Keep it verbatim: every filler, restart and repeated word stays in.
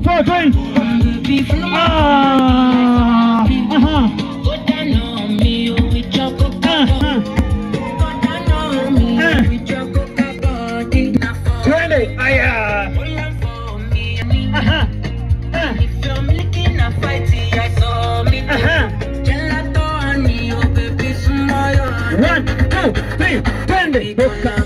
four, three. Ah, uh-huh. Twenty. Aya. Uh-huh. Uh-huh. One, two, three, twenty.